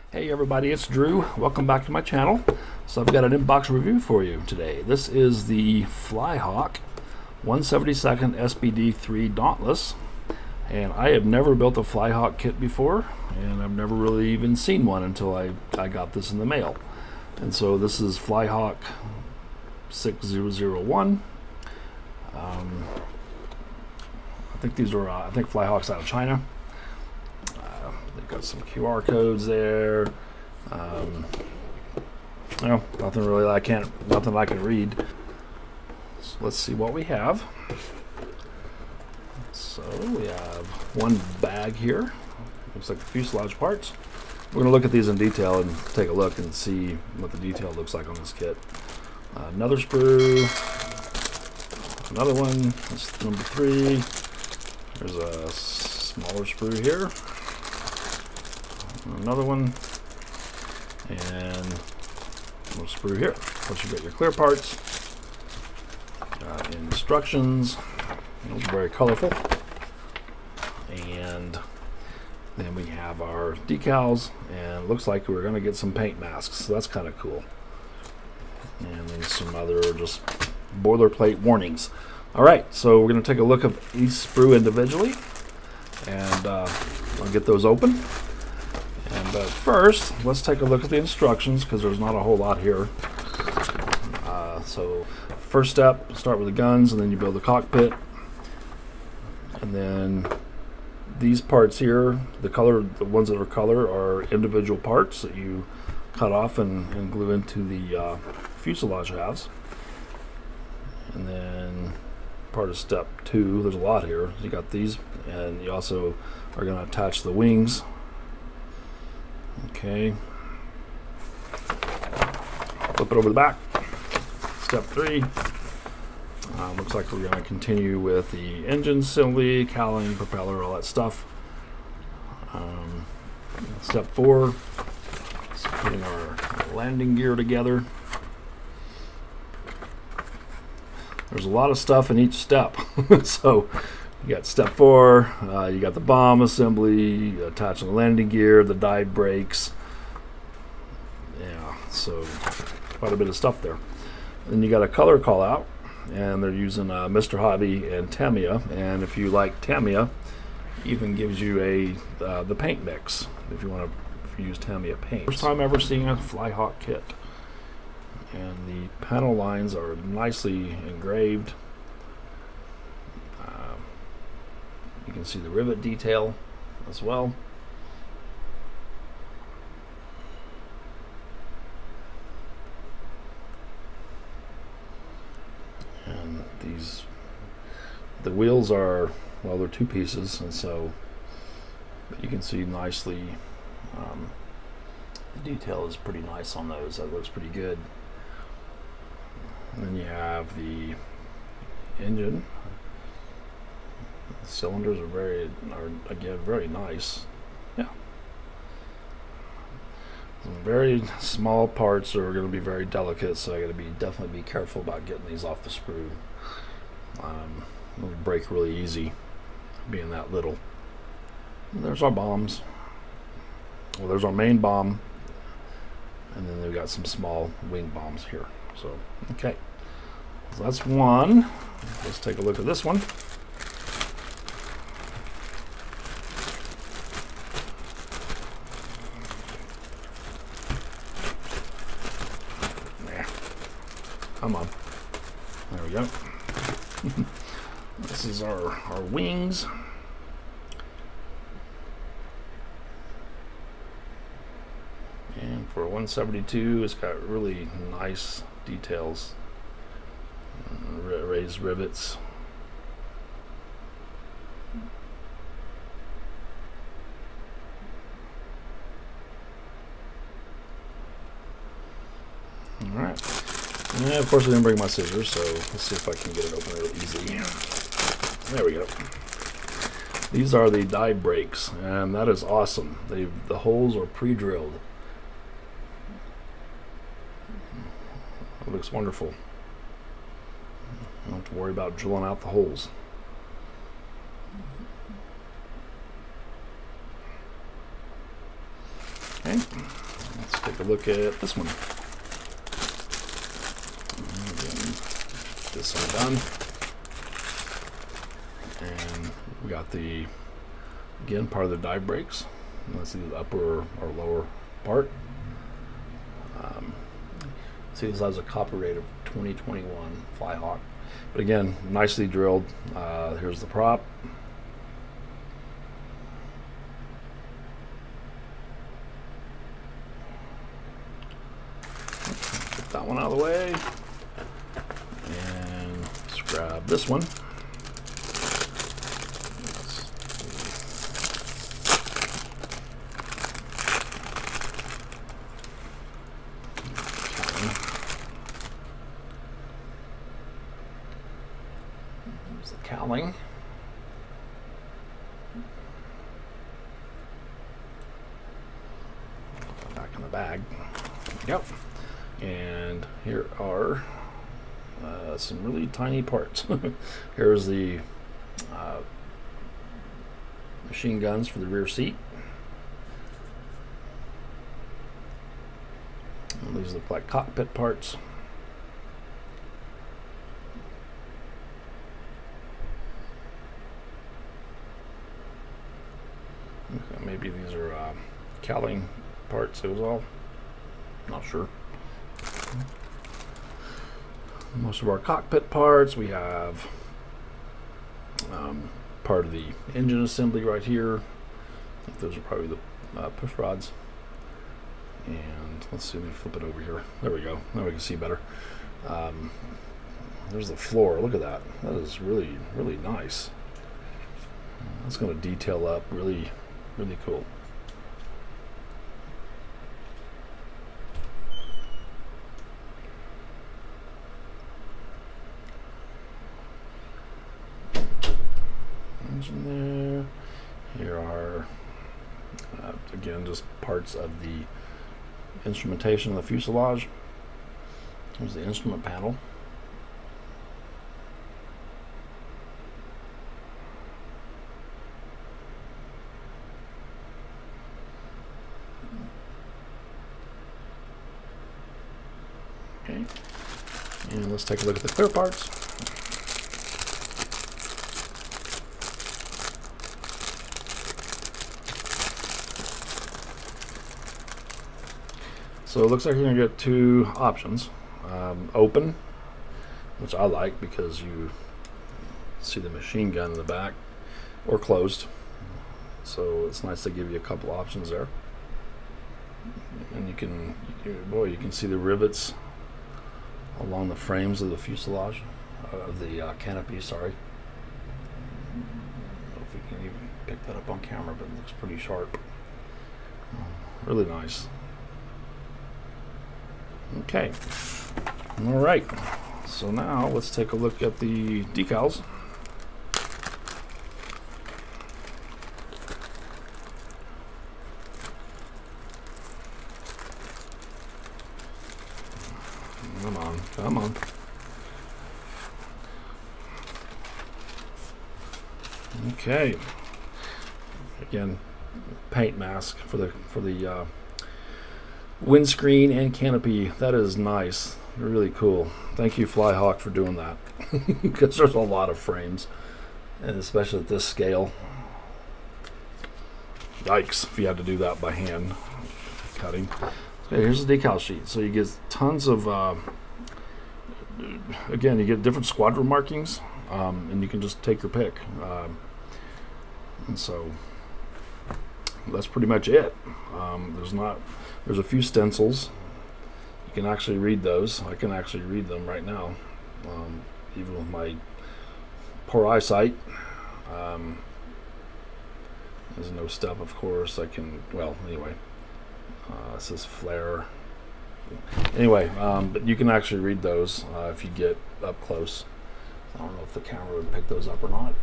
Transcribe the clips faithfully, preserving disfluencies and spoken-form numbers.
Hey everybody, it's Drew. Welcome back to my channel. So I've got an inbox review for you today. This is the Flyhawk one seventy-second S P D three Dauntless. And I have never built a Flyhawk kit before, and I've never really even seen one until I, I got this in the mail. And so this is Flyhawk six thousand one. Um, I think these are, uh, I think Flyhawk's out of China. Uh, they've got some Q R codes there. Um, you know, nothing really I can't, nothing I can read. So let's see what we have. So we have one bag here. Looks like the fuselage parts. We're going to look at these in detail and take a look and see what the detail looks like on this kit. Uh, another sprue. Another one. That's number three. There's a smaller sprue here. Another one. And a sprue here. Plus you got your clear parts. Uh, instructions. Those are very colorful. And then we have our decals, and it looks like we're going to get some paint masks, so that's kind of cool. And then some other just boilerplate warnings. Alright, so we're going to take a look at each sprue individually, and uh, I'll get those open. And uh, first, let's take a look at the instructions, because there's not a whole lot here. Uh, so, first step, start with the guns, and then you build the cockpit. And then these parts here, the color, the ones that are color, are individual parts that you cut off and, and glue into the uh, fuselage halves. And then part of step two, there's a lot here. You got these, and you also are going to attach the wings. Okay. Flip it over the back. Step three. Uh, looks like we're going to continue with the engine assembly, cowling, propeller, all that stuff. Um, step four is putting our landing gear together. There's a lot of stuff in each step. So you got step four, uh, you got the bomb assembly, attaching the landing gear, the dive brakes. Yeah, so quite a bit of stuff there. Then you got a color call out. And they're using uh, Mister Hobby and Tamiya, and if you like Tamiya, even gives you a uh, the paint mix if you want to if you use Tamiya paint. First time ever seeing a Flyhawk kit, and the panel lines are nicely engraved. Uh, you can see the rivet detail as well. And these, the wheels are, well, they're two pieces, and so, but you can see nicely, um, the detail is pretty nice on those. That looks pretty good. And then you have the engine. The cylinders are very, are again very nice. Yeah. Some very small parts are going to be very delicate, so I got to be definitely be careful about getting these off the sprue. Um, it'll break really easy, being that little. And there's our bombs. Well, there's our main bomb, and then we've got some small wing bombs here. So, okay, so that's one. Let's take a look at this one. Come on. There we go. This is our, our wings. And for one seventy-two, it's got really nice details. Raised rivets. All right. And of course I didn't bring my scissors, so let's see if I can get it open real easy. There we go. These are the dive brakes, and that is awesome. They, the holes are pre-drilled. It looks wonderful. Don't have to worry about drilling out the holes. Okay, let's take a look at this one. Again, this one done. And we got the, again, part of the dive brakes. Let's see the upper or lower part. Um, see, this has a copper rate of twenty twenty-one Fly-Hawk. But again, nicely drilled. Uh, here's the prop. Get that one out of the way. And let's grab this one. There's the cowling. Back in the bag. There we go. And here are uh, some really tiny parts. Here's the uh, machine guns for the rear seat. And these look like cockpit parts. Okay, maybe these are uh, cowling parts as well. Not sure. Most of our cockpit parts, we have um, part of the engine assembly right here. I think those are probably the uh, push rods. And let's see, let me flip it over here. There we go. Now we can see better. Um, there's the floor. Look at that. That is really, really nice. That's going to detail up really, really cool. Engine there. Here are uh, again just parts of the instrumentation of the fuselage. Here's the instrument panel. Okay, and let's take a look at the clear parts. So it looks like you're going to get two options. Um, open, which I like because you see the machine gun in the back, or closed. So it's nice to give you a couple options there. And you can, you can boy, you can see the rivets along the frames of the fuselage, uh, of the uh, canopy, sorry. I don't know if we can even pick that up on camera, but it looks pretty sharp. Really nice. Okay, all right, so now let's take a look at the decals. Come on, come on. Okay, again, paint mask for the for the uh, windscreen and canopy. That is nice, really cool. Thank you, Fly-Hawk, for doing that, because there's a lot of frames, and especially at this scale. Yikes, if you had to do that by hand cutting. Okay, here's the decal sheet. So you get tons of uh, again, you get different squadron markings, um, and you can just take your pick, um, and so that's pretty much it. Um, there's not There's a few stencils. You can actually read those. I can actually read them right now, um, even with my poor eyesight. Um, there's no step, of course. I can, well, anyway. Uh, it says flare. Anyway, um, but you can actually read those uh, if you get up close. I don't know if the camera would pick those up or not.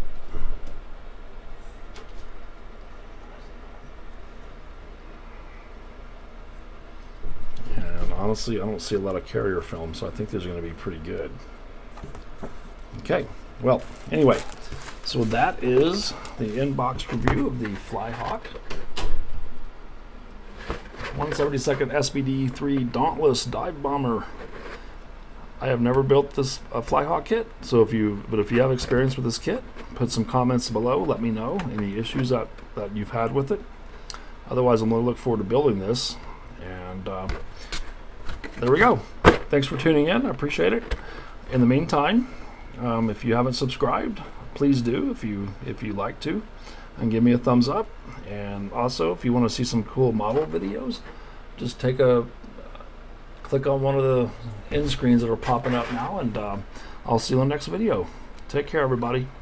Honestly, I don't see a lot of carrier film, so I think these are going to be pretty good. Okay, well, anyway, so that is the in-box review of the Fly-Hawk. one seventy-second S B D three Dauntless Dive Bomber. I have never built this uh, Flyhawk kit, so if you but if you have experience with this kit, put some comments below. Let me know any issues that, that you've had with it. Otherwise, I'm going to look forward to building this. And uh, there we go. Thanks for tuning in. I appreciate it. In the meantime, um, if you haven't subscribed, please do if you if you like to, and give me a thumbs up. And also, if you want to see some cool model videos, just take a click on one of the end screens that are popping up now, and uh, I'll see you in the next video. Take care, everybody.